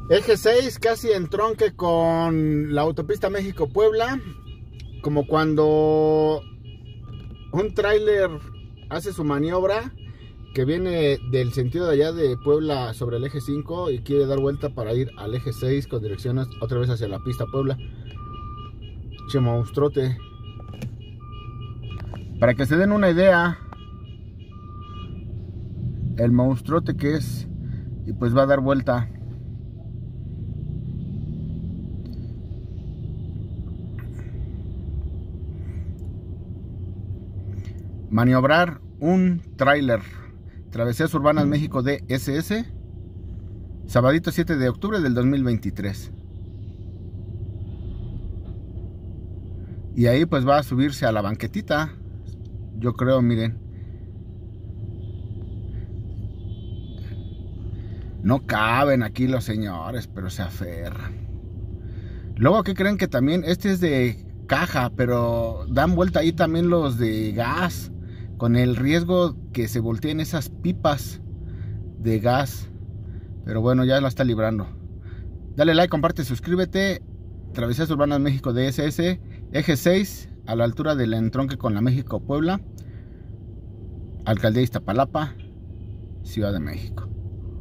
Eje 6 casi en tronque con la autopista México-Puebla, como cuando un tráiler hace su maniobra que viene del sentido de allá de Puebla sobre el eje 5 y quiere dar vuelta para ir al eje 6 con dirección otra vez hacia la pista Puebla. Che monstruote. Para que se den una idea el monstruote que es, y pues va a dar vuelta. Maniobrar un tráiler. Travesías Urbanas México DSS, sabadito 7 de octubre del 2023. Y ahí pues va a subirse a la banquetita, yo creo, miren. No caben aquí los señores, pero se aferran. Luego, ¿qué creen? Que también este es de caja, pero dan vuelta ahí también los de gas, con el riesgo que se volteen esas pipas de gas. Pero bueno, ya la está librando. Dale like, comparte, suscríbete. Travesías Urbanas México DSS, eje 6, a la altura del entronque con la México-Puebla, Alcaldía Iztapalapa, Ciudad de México.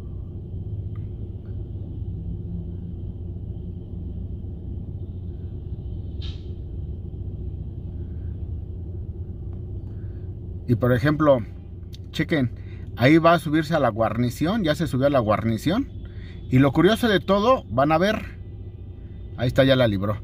Y por ejemplo, chequen, ahí va a subirse a la guarnición, ya se subió a la guarnición. Y lo curioso de todo, van a ver, ahí está, ya la libró.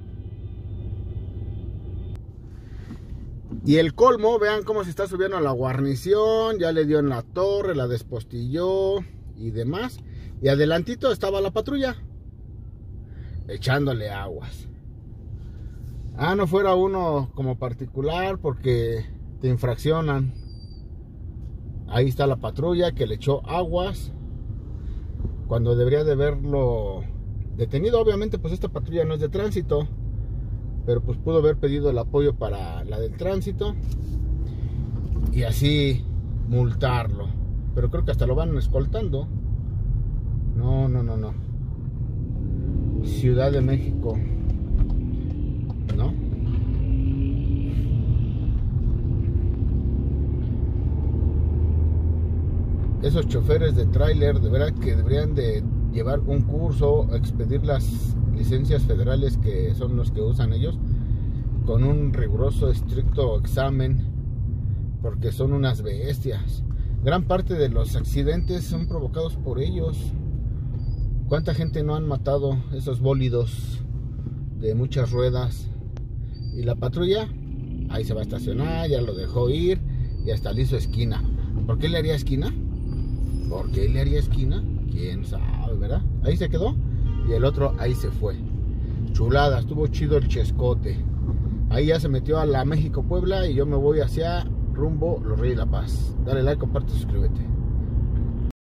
Y el colmo, vean cómo se está subiendo a la guarnición, ya le dio en la torre, la despostilló y demás. Y adelantito estaba la patrulla, echándole aguas. Ah, no fuera uno como particular porque te infraccionan. Ahí está la patrulla que le echó aguas cuando debería de haberlo detenido. Obviamente pues esta patrulla no es de tránsito, pero pues pudo haber pedido el apoyo para la del tránsito y así multarlo. Pero creo que hasta lo van escoltando. No. Ciudad de México, ¿no? Esos choferes de tráiler de verdad que deberían de llevar un curso, expedir las licencias federales que son los que usan ellos, con un riguroso, estricto examen, porque son unas bestias. Gran parte de los accidentes son provocados por ellos. ¿Cuánta gente no han matado esos bólidos de muchas ruedas? Y la patrulla ahí se va a estacionar, ya lo dejó ir y hasta le hizo esquina. ¿Por qué le haría esquina? ¿Por qué le haría esquina? Quién sabe, ¿verdad? Ahí se quedó y el otro ahí se fue. Chulada, estuvo chido el chescote. Ahí ya se metió a la México-Puebla y yo me voy hacia rumbo Los Reyes de la Paz. Dale like, comparte, suscríbete.